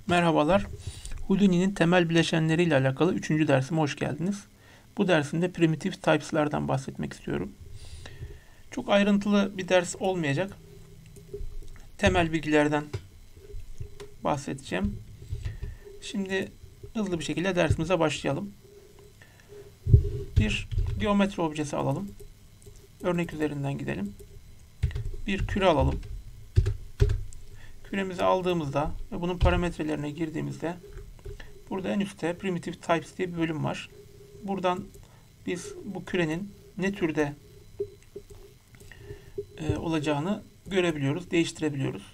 Merhabalar. Houdini'nin temel bileşenleri ile alakalı 3. dersime hoş geldiniz. Bu dersimde primitive types'lardan bahsetmek istiyorum. Çok ayrıntılı bir ders olmayacak. Temel bilgilerden bahsedeceğim. Şimdi hızlı bir şekilde dersimize başlayalım. Bir geometri objesi alalım. Örnek üzerinden gidelim. Bir küre alalım. Küremizi aldığımızda ve bunun parametrelerine girdiğimizde burada en üstte primitive types diye bir bölüm var. Buradan biz bu kürenin ne türde olacağını görebiliyoruz, değiştirebiliyoruz.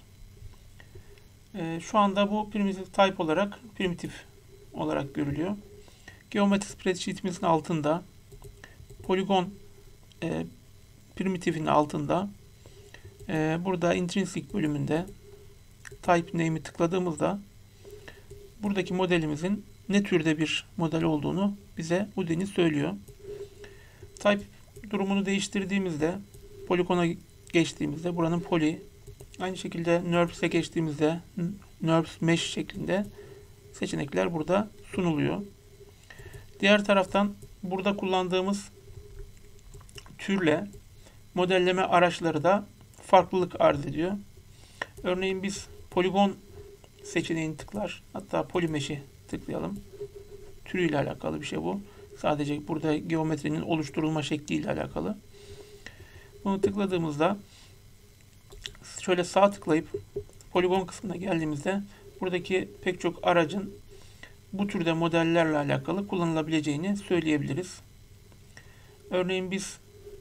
Şu anda bu primitive type olarak primitif olarak görülüyor. Geometri spreadsheetimizin altında poligon primitifinin altında burada intrinsic bölümünde type name'i tıkladığımızda buradaki modelimizin ne türde bir model olduğunu bize Houdini söylüyor. Type durumunu değiştirdiğimizde poligona geçtiğimizde buranın poly, aynı şekilde NURBS'e geçtiğimizde NURBS mesh şeklinde seçenekler burada sunuluyor. Diğer taraftan burada kullandığımız türle modelleme araçları da farklılık arz ediyor. Örneğin biz poligon seçeneğini tıklar. Hatta polymesh'i tıklayalım. Türüyle alakalı bir şey bu. Sadece burada geometrinin oluşturulma şekliyle alakalı. Bunu tıkladığımızda şöyle sağ tıklayıp poligon kısmına geldiğimizde buradaki pek çok aracın bu türde modellerle alakalı kullanılabileceğini söyleyebiliriz. Örneğin biz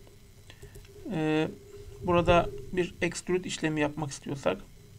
burada bir extrude işlemi yapmak istiyorsak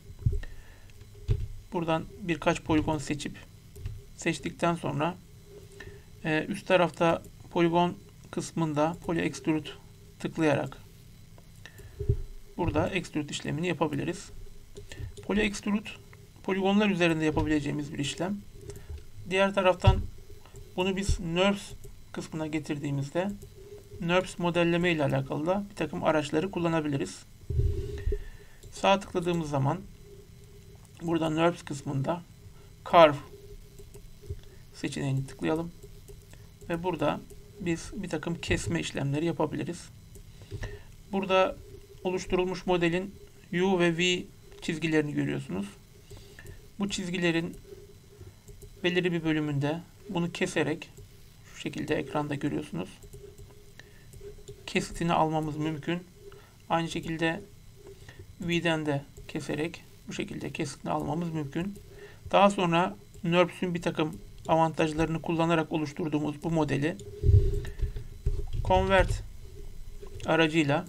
buradan birkaç poligon seçtikten sonra üst tarafta poligon kısmında poly extrude tıklayarak burada extrude işlemini yapabiliriz. Poly extrude poligonlar üzerinde yapabileceğimiz bir işlem. Diğer taraftan bunu biz NURBS kısmına getirdiğimizde NURBS modelleme ile alakalı da bir takım araçları kullanabiliriz. Sağ tıkladığımız zaman burada NURBS kısmında Carve seçeneğini tıklayalım. Ve burada biz bir takım kesme işlemleri yapabiliriz. Burada oluşturulmuş modelin U ve V çizgilerini görüyorsunuz. Bu çizgilerin belirli bir bölümünde bunu keserek şu şekilde ekranda görüyorsunuz. Kesitini almamız mümkün. Aynı şekilde V'den de keserek bu şekilde kesitini almamız mümkün. Daha sonra NURBS'ün bir takım avantajlarını kullanarak oluşturduğumuz bu modeli Convert aracıyla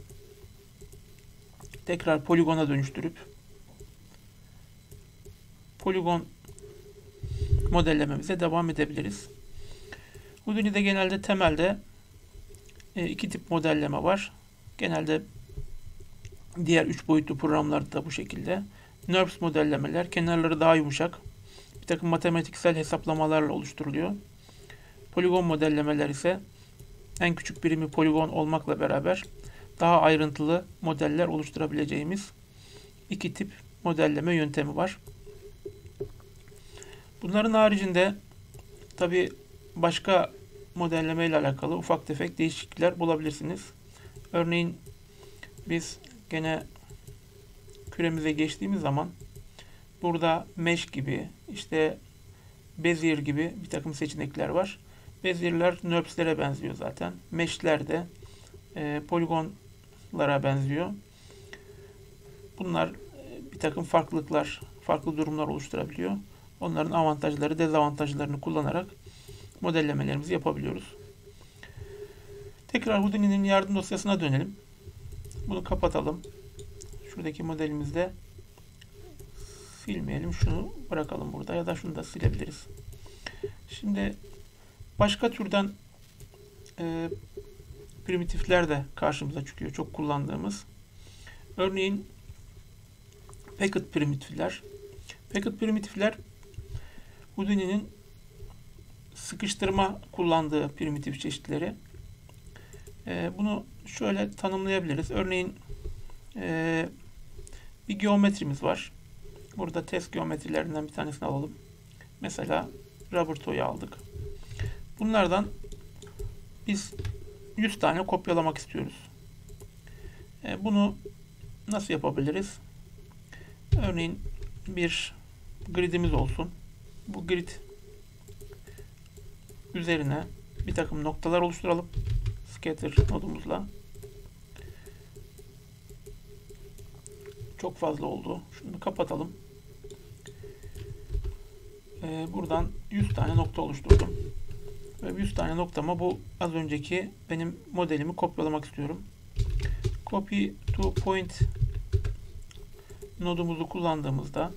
tekrar poligona dönüştürüp poligon modellememize devam edebiliriz. Houdini'de genelde temelde iki tip modelleme var. Genelde diğer 3 boyutlu programlarda da bu şekilde. NURBS modellemeler kenarları daha yumuşak. Bir takım matematiksel hesaplamalarla oluşturuluyor. Poligon modellemeler ise en küçük birimi poligon olmakla beraber daha ayrıntılı modeller oluşturabileceğimiz iki tip modelleme yöntemi var. Bunların haricinde tabi başka modelleme ile alakalı ufak tefek değişiklikler bulabilirsiniz. Örneğin biz gene küremize geçtiğimiz zaman burada mesh gibi, işte Bezier gibi bir takım seçenekler var. Bezier'ler NURBS'lere benziyor zaten. Mesh'ler de poligonlara benziyor. Bunlar bir takım farklılıklar, farklı durumlar oluşturabiliyor. Onların avantajları, dezavantajlarını kullanarak modellemelerimizi yapabiliyoruz. Tekrar Houdini'nin yardım dosyasına dönelim. Bunu kapatalım. Şuradaki modelimizde silmeyelim. Şunu bırakalım burada ya da şunu da silebiliriz. Şimdi başka türden primitifler de karşımıza çıkıyor. Çok kullandığımız. Örneğin packet primitifler. Packet primitifler Houdini'nin sıkıştırma kullandığı primitif çeşitleri. Bunu şöyle tanımlayabiliriz. Örneğin bir geometrimiz var. Burada test geometrilerinden bir tanesini alalım. Mesela Roberto'yu aldık. Bunlardan biz 100 tane kopyalamak istiyoruz. Bunu nasıl yapabiliriz? Örneğin bir gridimiz olsun. Bu grid üzerine bir takım noktalar oluşturalım. Scatter nodumuzla. Çok fazla oldu. Şunu kapatalım. Buradan 100 tane nokta oluşturdum. Ve 100 tane noktama bu az önceki benim modelimi kopyalamak istiyorum. Copy to point nodumuzu kullandığımızda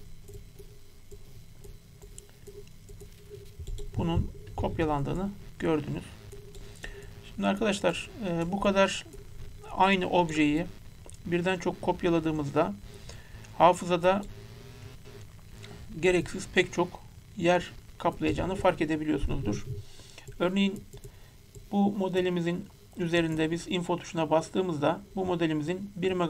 bunun kopyalandığını gördünüz. Şimdi arkadaşlar bu kadar aynı objeyi birden çok kopyaladığımızda hafızada gereksiz pek çok yer kaplayacağını fark edebiliyorsunuzdur. Örneğin bu modelimizin üzerinde biz info tuşuna bastığımızda bu modelimizin 1 MB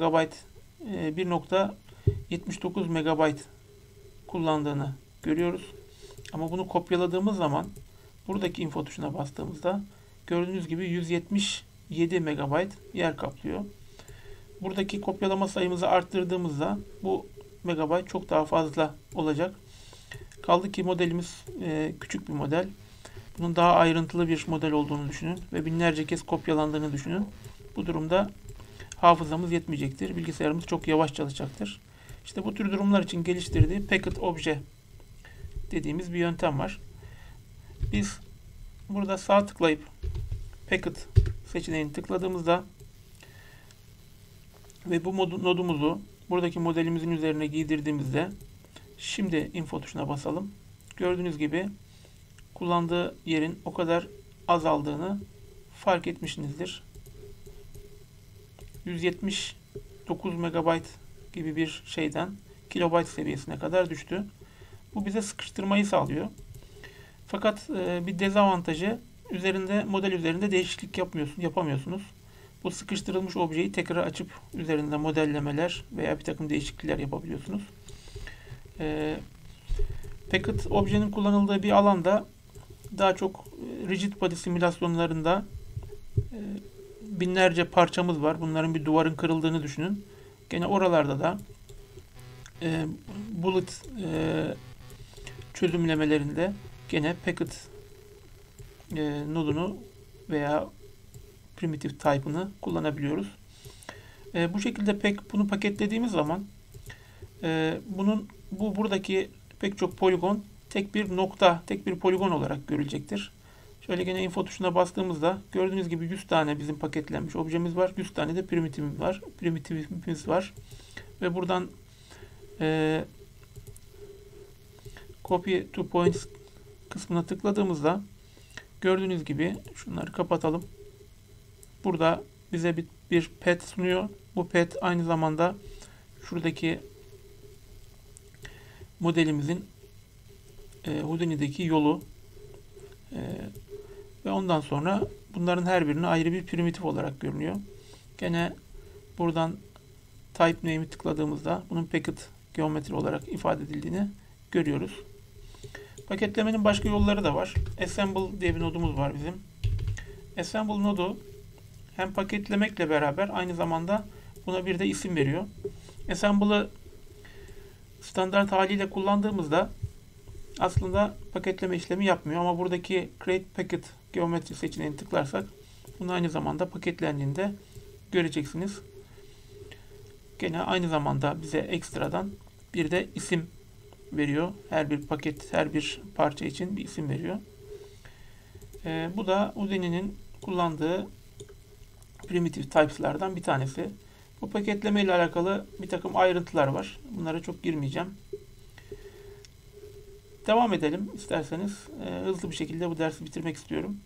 1.79 MB kullandığını görüyoruz. Ama bunu kopyaladığımız zaman buradaki info tuşuna bastığımızda gördüğünüz gibi 177 MB yer kaplıyor. Buradaki kopyalama sayımızı arttırdığımızda bu megabayt çok daha fazla olacak. Kaldı ki modelimiz küçük bir model. Bunun daha ayrıntılı bir model olduğunu düşünün ve binlerce kez kopyalandığını düşünün. Bu durumda hafızamız yetmeyecektir. Bilgisayarımız çok yavaş çalışacaktır. İşte bu tür durumlar için geliştirdiği Packet Obje dediğimiz bir yöntem var. Biz burada sağ tıklayıp Packet seçeneğini tıkladığımızda ve bu nodumuzu buradaki modelimizin üzerine giydirdiğimizde şimdi info tuşuna basalım. Gördüğünüz gibi kullandığı yerin o kadar azaldığını fark etmişsinizdir. 179 MB gibi bir şeyden kilobayt seviyesine kadar düştü. Bu bize sıkıştırmayı sağlıyor. Fakat bir dezavantajı model üzerinde değişiklik yapamıyorsunuz. Bu sıkıştırılmış objeyi tekrar açıp üzerinde modellemeler veya bir takım değişiklikler yapabiliyorsunuz. Packet objenin kullanıldığı bir alanda daha çok rigid body simülasyonlarında binlerce parçamız var. Bunların bir duvarın kırıldığını düşünün. Gene oralarda da bullet çözümlemelerinde gene Packet nodunu veya primitive type'ını kullanabiliyoruz. Bu şekilde bunu paketlediğimiz zaman buradaki pek çok poligon tek bir poligon olarak görülecektir. Şöyle gene info tuşuna bastığımızda gördüğünüz gibi 100 tane bizim paketlenmiş objemiz var. 100 tane de primitivimiz var. Ve buradan copy to points kısmına tıkladığımızda gördüğünüz gibi şunları kapatalım. Burada bize bir path sunuyor. Bu path aynı zamanda şuradaki modelimizin Houdini'deki yolu ve ondan sonra bunların her birini ayrı bir primitif olarak görünüyor. Gene buradan type name'i tıkladığımızda bunun packet geometri olarak ifade edildiğini görüyoruz. Paketlemenin başka yolları da var. Assemble diye bir nodumuz var bizim. Assemble nodu hem paketlemekle beraber aynı zamanda buna bir de isim veriyor. Assemble'ı standart haliyle kullandığımızda aslında paketleme işlemi yapmıyor ama buradaki Create Packet geometri seçeneğini tıklarsak bunu aynı zamanda paketlendiğinde göreceksiniz. Gene aynı zamanda bize ekstradan bir de isim veriyor. Her bir parça için bir isim veriyor. Bu da Houdini'nin kullandığı primitive types'lardan bir tanesi. Bu paketleme ile alakalı bir takım ayrıntılar var. Bunlara çok girmeyeceğim. Devam edelim isterseniz. Hızlı bir şekilde bu dersi bitirmek istiyorum.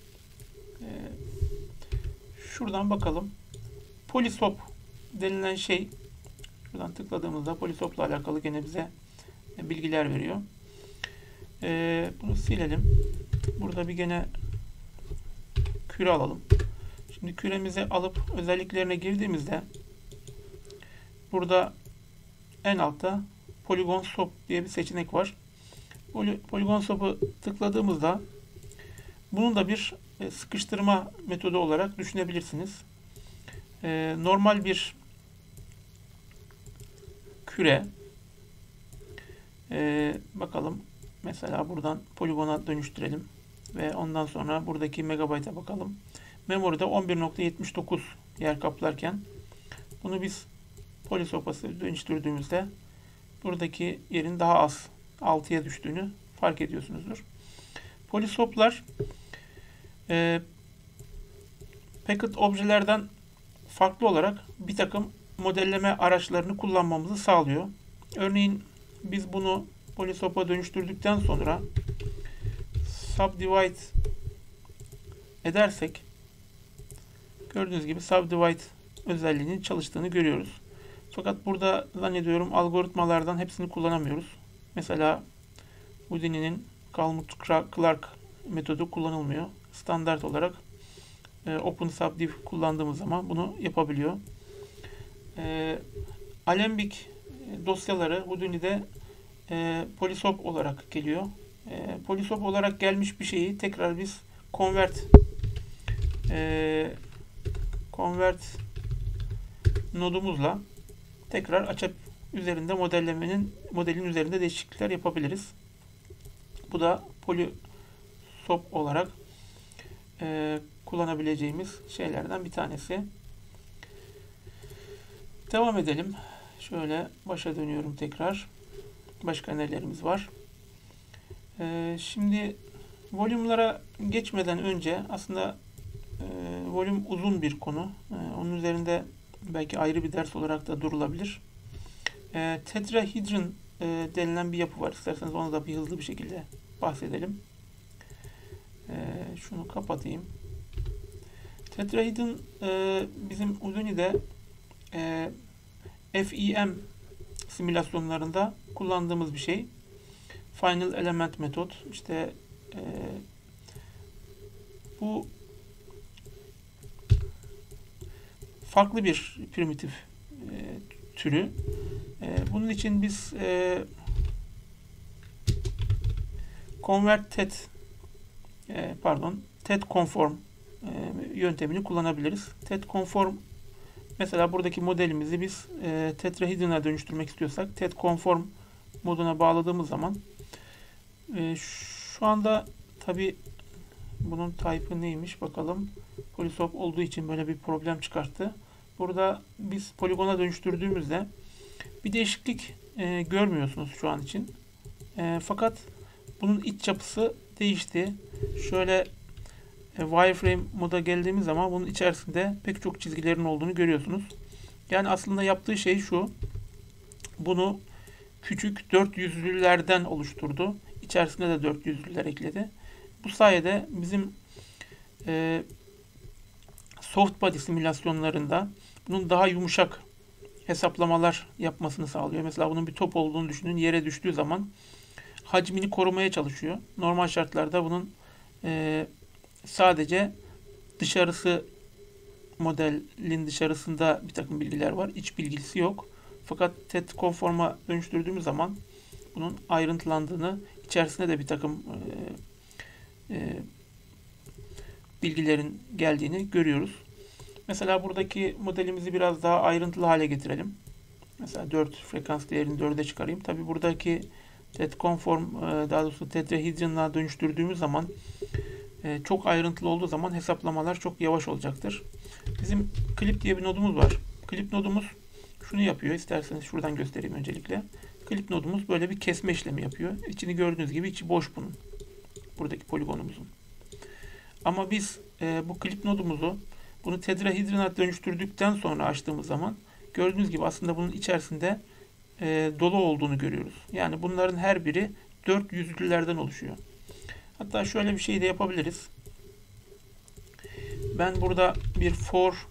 Şuradan bakalım. Polyswap denilen şey, şuradan tıkladığımızda Polyswap ile alakalı gene bize bilgiler veriyor. Bunu silelim. Burada bir gene küre alalım. Şimdi küremizi alıp özelliklerine girdiğimizde burada en altta Polygon Swap diye bir seçenek var. Polygon swap'ı tıkladığımızda bunun da bir sıkıştırma metodu olarak düşünebilirsiniz. Normal bir küre, bakalım mesela buradan poligona dönüştürelim ve ondan sonra buradaki megabayta bakalım. Memory'de 11.79 yer kaplarken bunu biz polyswap'a dönüştürdüğümüzde buradaki yerin daha az 6'ya düştüğünü fark ediyorsunuzdur. Polyswap'lar packet objelerden farklı olarak bir takım modelleme araçlarını kullanmamızı sağlıyor. Örneğin biz bunu polyswap'a dönüştürdükten sonra subdivide edersek gördüğünüz gibi subdivide özelliğinin çalıştığını görüyoruz. Fakat burada zannediyorum algoritmalardan hepsini kullanamıyoruz. Mesela Houdini'nin Kalmut-Clark metodu kullanılmıyor. Standart olarak OpenSubdiv kullandığımız zaman bunu yapabiliyor. Alembic dosyaları Houdini'de polyswap olarak geliyor. Polyswap olarak gelmiş bir şeyi tekrar biz convert nodumuzla tekrar açıp üzerinde modelin üzerinde değişiklikler yapabiliriz. Bu da polyswap olarak kullanabileceğimiz şeylerden bir tanesi. Devam edelim. Şöyle başa dönüyorum tekrar. Başka nelerimiz var? Şimdi volümlara geçmeden önce aslında volüm uzun bir konu. Onun üzerinde belki ayrı bir ders olarak da durulabilir. Tetrahedron denilen bir yapı var. İsterseniz ona da bir hızlı bir şekilde bahsedelim. Şunu kapatayım. Tetrahedron bizim Houdini'de FEM simülasyonlarında kullandığımız bir şey. Final Element Method. İşte bu farklı bir primitif türü. Bunun için biz TET conform yöntemini kullanabiliriz. TET conform mesela buradaki modelimizi biz tetrahedron'a dönüştürmek istiyorsak TET conform moduna bağladığımız zaman şu anda tabi bunun type'ı neymiş bakalım. Polyswap olduğu için böyle bir problem çıkarttı. Burada biz poligona dönüştürdüğümüzde bir değişiklik görmüyorsunuz şu an için. Fakat bunun iç yapısı değişti. Şöyle wireframe moda geldiğimiz zaman bunun içerisinde pek çok çizgilerin olduğunu görüyorsunuz. Yani aslında yaptığı şey şu. Bunu küçük 400'lülerden oluşturdu. İçerisine de 400'lüler ekledi. Bu sayede bizim soft body simülasyonlarında bunun daha yumuşak hesaplamalar yapmasını sağlıyor. Mesela bunun bir top olduğunu düşünün. Yere düştüğü zaman hacmini korumaya çalışıyor. Normal şartlarda bunun sadece dışarısı, modelin dışarısında bir takım bilgiler var. İç bilgisi yok. Fakat TET conform'a dönüştürdüğümüz zaman bunun ayrıntılandığını, içerisine de bir takım bilgilerin geldiğini görüyoruz. Mesela buradaki modelimizi biraz daha ayrıntılı hale getirelim. Mesela 4 frekans değerini 4'e çıkarayım. Tabi buradaki TET conform, daha doğrusu tetrahedron'a dönüştürdüğümüz zaman çok ayrıntılı olduğu zaman hesaplamalar çok yavaş olacaktır. Bizim clip diye bir nodumuz var. Clip nodumuz şunu yapıyor. İsterseniz şuradan göstereyim öncelikle. Clip nodumuz böyle bir kesme işlemi yapıyor. İçini gördüğünüz gibi içi boş bunun. Buradaki poligonumuzun. Ama biz bu clip nodumuzu bunu tetrahedron'a dönüştürdükten sonra açtığımız zaman gördüğünüz gibi aslında bunun içerisinde dolu olduğunu görüyoruz. Yani bunların her biri 400'lülerden oluşuyor. Hatta şöyle bir şey de yapabiliriz. Ben burada bir for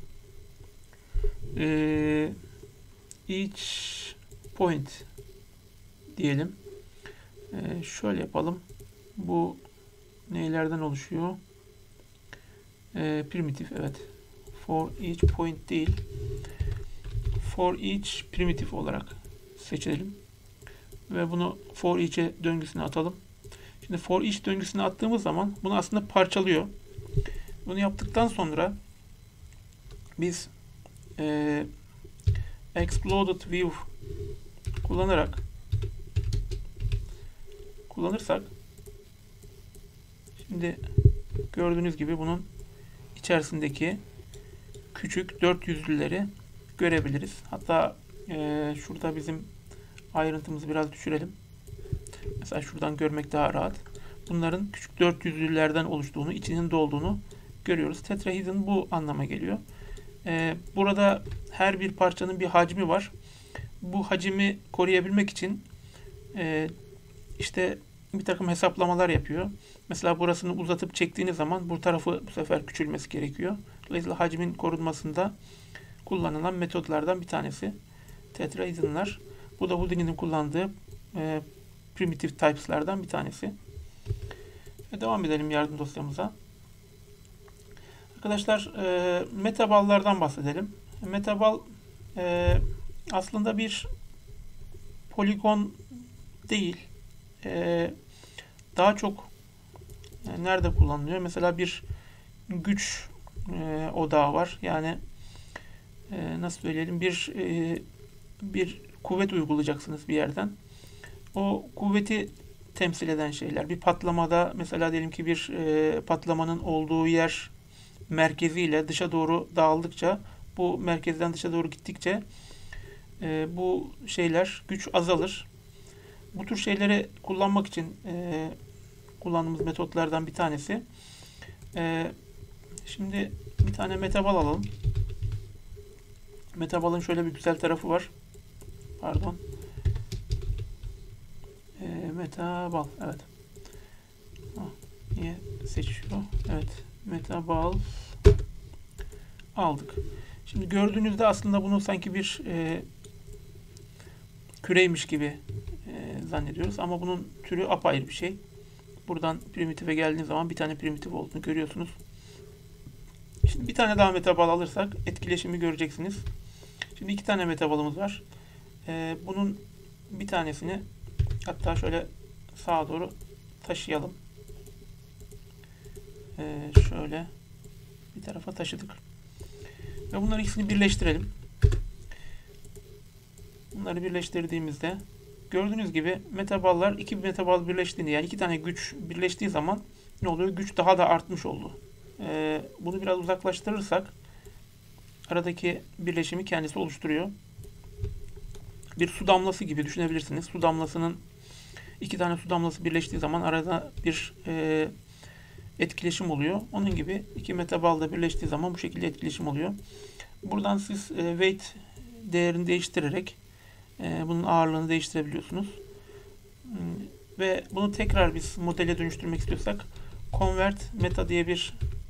each point diyelim. Şöyle yapalım. Bu neylerden oluşuyor? Primitif, evet. For each point değil. For each primitif olarak seçelim. Ve bunu for each'e döngüsüne atalım. Şimdi for each döngüsüne attığımız zaman bunu aslında parçalıyor. Bunu yaptıktan sonra biz exploded view kullanırsak şimdi gördüğünüz gibi bunun içerisindeki küçük 400'lüleri görebiliriz. Hatta şurada bizim ayrıntımızı biraz düşürelim. Mesela şuradan görmek daha rahat. Bunların küçük 400'lülerden oluştuğunu, içinin dolduğunu görüyoruz. Tetrahedron bu anlama geliyor. Burada her bir parçanın bir hacmi var. Bu hacmi koruyabilmek için işte bir takım hesaplamalar yapıyor. Mesela burasını uzatıp çektiğiniz zaman bu tarafı bu sefer küçülmesi gerekiyor. Dolayısıyla hacmin korunmasında kullanılan metodlardan bir tanesi. Tetrahedronlar. Bu da Houdini'nin kullandığı primitive types'lardan bir tanesi. Devam edelim yardım dosyamıza. Arkadaşlar metaballardan bahsedelim. Metabal aslında bir poligon değil. Daha çok nerede kullanılıyor? Mesela bir güç odağı var. Yani nasıl söyleyelim? Bir kuvvet uygulayacaksınız bir yerden. O kuvveti temsil eden şeyler. Bir patlamada mesela diyelim ki bir patlamanın olduğu yer merkeziyle dışa doğru dağıldıkça, bu merkezden dışa doğru gittikçe bu şeyler, güç azalır. Bu tür şeyleri kullanmak için kullandığımız metotlardan bir tanesi. Şimdi bir tane metabal alalım. Metabalın şöyle bir güzel tarafı var. Pardon. Metabal. Evet. Niye seçiyor? Evet. Metabal aldık. Şimdi gördüğünüzde aslında bunu sanki bir küreymiş gibi zannediyoruz. Ama bunun türü apayrı bir şey. Buradan primitife geldiğiniz zaman bir tane primitif olduğunu görüyorsunuz. Şimdi bir tane daha metabal alırsak etkileşimi göreceksiniz. Şimdi iki tane metabalımız var. Bunun bir tanesini hatta şöyle sağa doğru taşıyalım. Şöyle bir tarafa taşıdık. Ve bunları ikisini birleştirelim. Bunları birleştirdiğimizde gördüğünüz gibi metaballar iki metabal birleştiğinde yani iki tane güç birleştiği zaman ne oluyor? Güç daha da artmış oldu. Bunu biraz uzaklaştırırsak aradaki birleşimi kendisi oluşturuyor. Bir su damlası gibi düşünebilirsiniz. Su damlasının iki tane su damlası birleştiği zaman arada bir etkileşim oluyor. Onun gibi iki metabal da birleştiği zaman bu şekilde etkileşim oluyor. Buradan siz weight değerini değiştirerek bunun ağırlığını değiştirebiliyorsunuz. Ve bunu tekrar biz modele dönüştürmek istiyorsak convert meta diye bir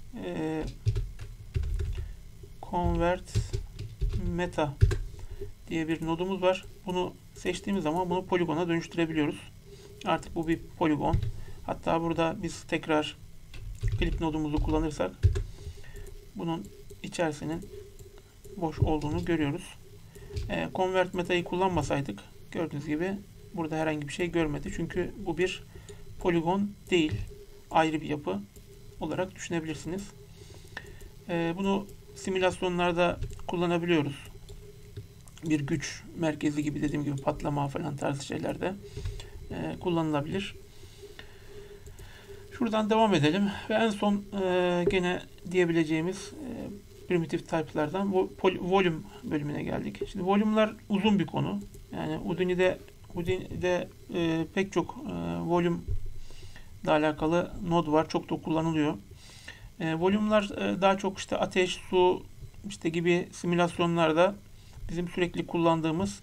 convert meta diye bir nodumuz var. Bunu seçtiğimiz zaman bunu poligona dönüştürebiliyoruz. Artık bu bir poligon. Hatta burada biz tekrar klip nodumuzu kullanırsak bunun içerisinin boş olduğunu görüyoruz. Convert meta'yı kullanmasaydık gördüğünüz gibi burada herhangi bir şey görmedi. Çünkü bu bir poligon değil. Ayrı bir yapı olarak düşünebilirsiniz. Bunu simülasyonlarda kullanabiliyoruz. Bir güç merkezi gibi dediğim gibi patlama falan tarzı şeylerde kullanılabilir. Şuradan devam edelim ve en son gene diyebileceğimiz primitive type'lardan volume bölümüne geldik. Şimdi volume'lar uzun bir konu. Yani Houdini'de pek çok volume ile alakalı node var. Çok da kullanılıyor. Volume'lar daha çok işte ateş, su işte gibi simülasyonlarda bizim sürekli kullandığımız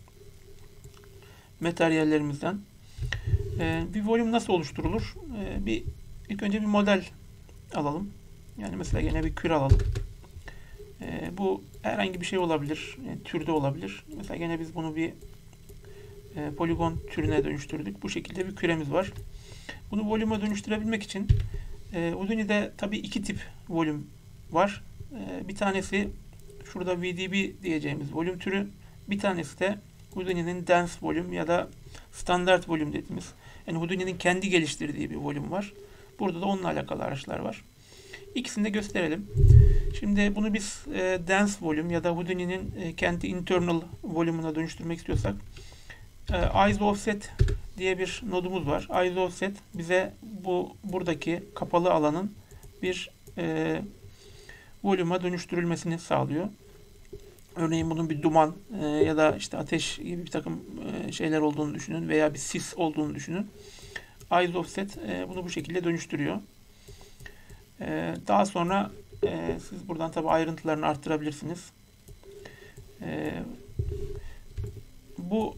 materyallerimizden. Bir volume nasıl oluşturulur? İlk önce bir model alalım. Yani mesela yine bir küre alalım. Bu herhangi bir şey olabilir. Türde olabilir. Mesela yine biz bunu bir poligon türüne dönüştürdük. Bu şekilde bir küremiz var. Bunu volume'a dönüştürebilmek için Houdini'de tabii iki tip volüm var. Bir tanesi şurada VDB diyeceğimiz volüm türü. Bir tanesi de Houdini'nin dense volüm ya da standart volüm dediğimiz. Yani Houdini'nin kendi geliştirdiği bir volüm var. Burada da onunla alakalı araçlar var. İkisini de gösterelim. Şimdi bunu biz dense volüm ya da Houdini'nin kendi internal volümüne dönüştürmek istiyorsak Eyes Offset diye bir nodumuz var. Eyes Offset bize buradaki kapalı alanın bir volüme dönüştürülmesini sağlıyor. Örneğin bunun bir duman ya da işte ateş gibi bir takım şeyler olduğunu düşünün veya bir sis olduğunu düşünün. Eyes Offset bunu bu şekilde dönüştürüyor. Daha sonra siz buradan tabi ayrıntılarını arttırabilirsiniz. Bu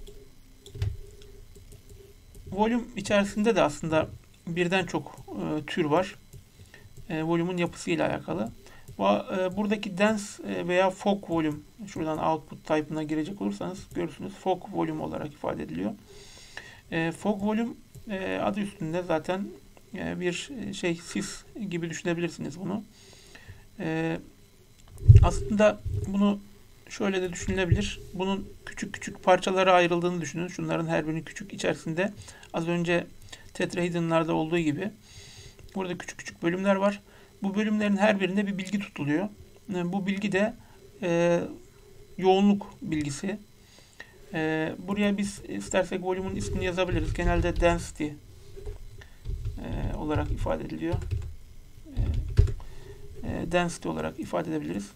volüm içerisinde de aslında birden çok tür var. Volümün yapısıyla alakalı. Buradaki dense veya fog volüm, şuradan output type'ına girecek olursanız görürsünüz. Fog volüm olarak ifade ediliyor. Fog volüm adı üstünde zaten bir sis gibi düşünebilirsiniz bunu. Aslında bunu şöyle de düşünülebilir. Bunun küçük küçük parçalara ayrıldığını düşünün. Şunların her birinin küçük içerisinde az önce tetrahedronlarda olduğu gibi burada küçük küçük bölümler var. Bu bölümlerin her birinde bir bilgi tutuluyor. Bu bilgi de yoğunluk bilgisi. Buraya biz istersek volümün ismini yazabiliriz. Genelde density olarak ifade ediliyor. Density olarak ifade edebiliriz.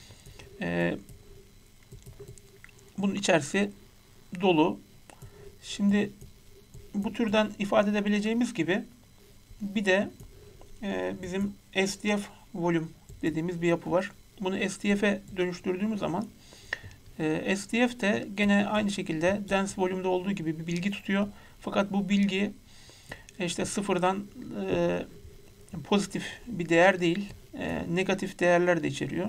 Bunun içerisi dolu. Şimdi bu türden ifade edebileceğimiz gibi bir de bizim SDF volüm dediğimiz bir yapı var. Bunu SDF'e dönüştürdüğümüz zaman SDF de gene aynı şekilde dense volümde olduğu gibi bir bilgi tutuyor. Fakat bu bilgi işte sıfırdan pozitif bir değer değil, negatif değerler de içeriyor.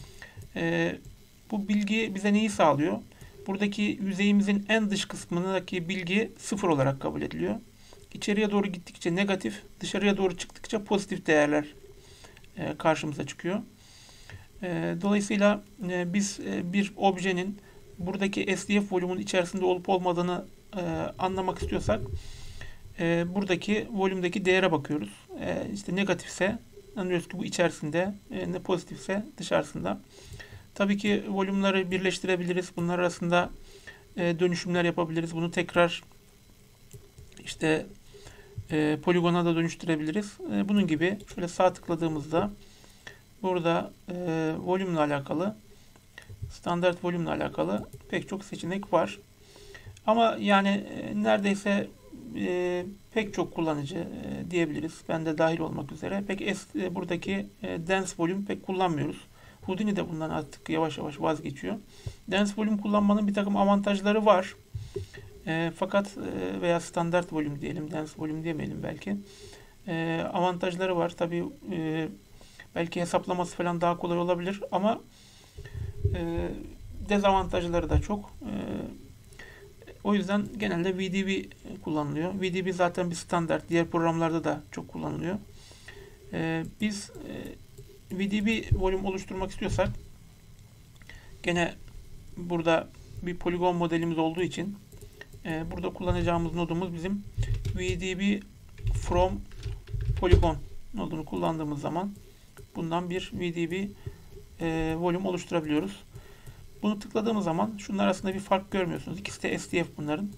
Bu bilgi bize neyi sağlıyor? Buradaki yüzeyimizin en dış kısmındaki bilgi sıfır olarak kabul ediliyor. İçeriye doğru gittikçe negatif, dışarıya doğru çıktıkça pozitif değerler karşımıza çıkıyor. Dolayısıyla biz bir objenin buradaki SDF volümün içerisinde olup olmadığını anlamak istiyorsak buradaki volümdeki değere bakıyoruz. İşte negatifse anlıyoruz ki bu içerisinde, ne pozitifse dışarısında. Tabii ki volümleri birleştirebiliriz. Bunlar arasında dönüşümler yapabiliriz. Bunu tekrar işte poligona da dönüştürebiliriz. Bunun gibi şöyle sağ tıkladığımızda burada volümle alakalı, standart volümle alakalı pek çok seçenek var. Ama yani neredeyse pek çok kullanıcı diyebiliriz. Ben de dahil olmak üzere. Buradaki dense volüm pek kullanmıyoruz. Houdini de bundan artık yavaş yavaş vazgeçiyor. Dense volüm kullanmanın bir takım avantajları var. Fakat veya standart volüm diyelim, dense volüm demeyelim belki. Avantajları var. Tabii belki hesaplaması falan daha kolay olabilir ama dezavantajları da çok. O yüzden genelde VDB kullanılıyor. VDB zaten bir standart. Diğer programlarda da çok kullanılıyor. Biz VDB volüm oluşturmak istiyorsak gene burada bir poligon modelimiz olduğu için burada kullanacağımız nodumuz bizim VDB from polygon nodunu kullandığımız zaman bundan bir VDB volüm oluşturabiliyoruz. Bunu tıkladığımız zaman şunlar arasında bir fark görmüyorsunuz. İkisi de SDF bunların.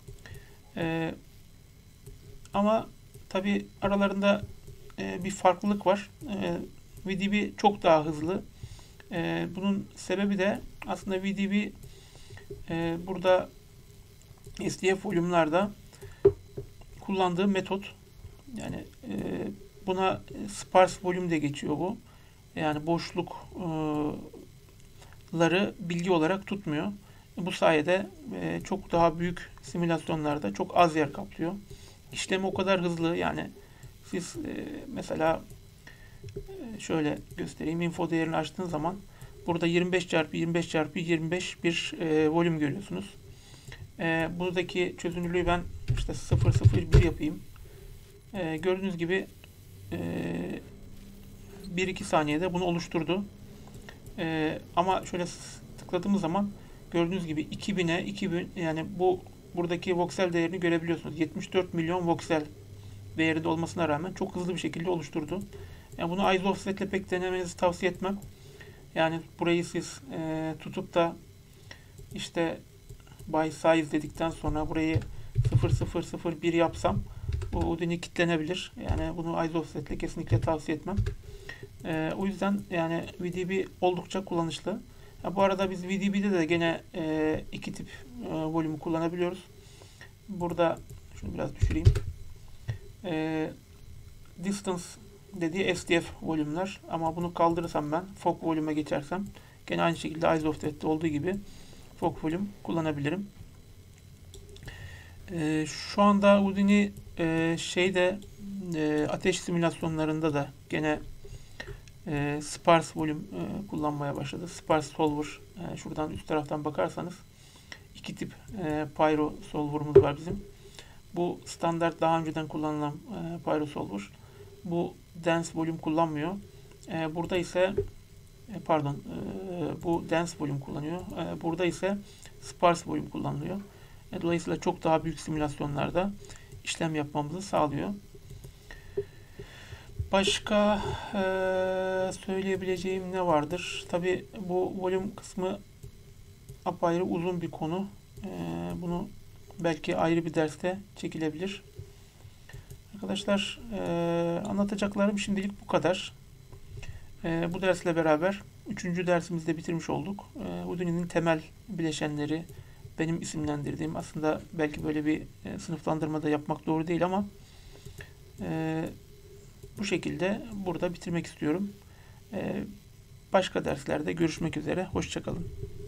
Ama tabi aralarında bir farklılık var. VDB çok daha hızlı. Bunun sebebi de aslında VDB burada SDF volümlerde kullandığı metot. Yani buna sparse volüm de geçiyor bu. Yani boşlukları bilgi olarak tutmuyor. Bu sayede çok daha büyük simülasyonlarda çok az yer kaplıyor. İşlemi o kadar hızlı, yani siz mesela şöyle göstereyim. Info değerini açtığınız zaman burada 25x25x25 bir volüm görüyorsunuz. Buradaki çözünürlüğü ben işte 0,01 yapayım. Gördüğünüz gibi 1-2 saniyede bunu oluşturdu. Ama şöyle tıkladığımız zaman gördüğünüz gibi 2000'e 2000, yani bu buradaki voxel değerini görebiliyorsunuz. 74 milyon voxel değerinde olmasına rağmen çok hızlı bir şekilde oluşturdu. Yani bunu iSoftSet ile pek denemenizi tavsiye etmem. Yani burayı siz tutup da işte by size dedikten sonra burayı 0,001 yapsam bu Houdini kilitlenebilir. Yani bunu iSoftSet ile kesinlikle tavsiye etmem. O yüzden yani VDB oldukça kullanışlı. Bu arada biz VDB'de de gene iki tip volümü kullanabiliyoruz. Burada şunu biraz düşüreyim. Distance dediği SDF volümler, ama bunu kaldırırsam ben fog volüme geçersem gene aynı şekilde iSoftSet'te olduğu gibi fog volüm kullanabilirim. Şu anda Houdini ateş simülasyonlarında da gene sparse volüm kullanmaya başladı. Sparse solver, şuradan üst taraftan bakarsanız iki tip pyro solver'ımız var bizim. Bu standart daha önceden kullanılan pyro solver. Bu dense volüm kullanmıyor. Burada ise bu dense volüm kullanıyor. Burada ise sparse volüm kullanılıyor. Dolayısıyla çok daha büyük simülasyonlarda işlem yapmamızı sağlıyor. Başka söyleyebileceğim ne vardır? Tabii bu volüm kısmı apayrı uzun bir konu. Bunu belki ayrı bir derste çekilebilir. Arkadaşlar, anlatacaklarım şimdilik bu kadar. Bu dersle beraber 3. dersimizi de bitirmiş olduk. Houdini'nin temel bileşenleri, benim isimlendirdiğim, aslında belki böyle bir sınıflandırma da yapmak doğru değil ama bu şekilde burada bitirmek istiyorum. Başka derslerde görüşmek üzere. Hoşça kalın.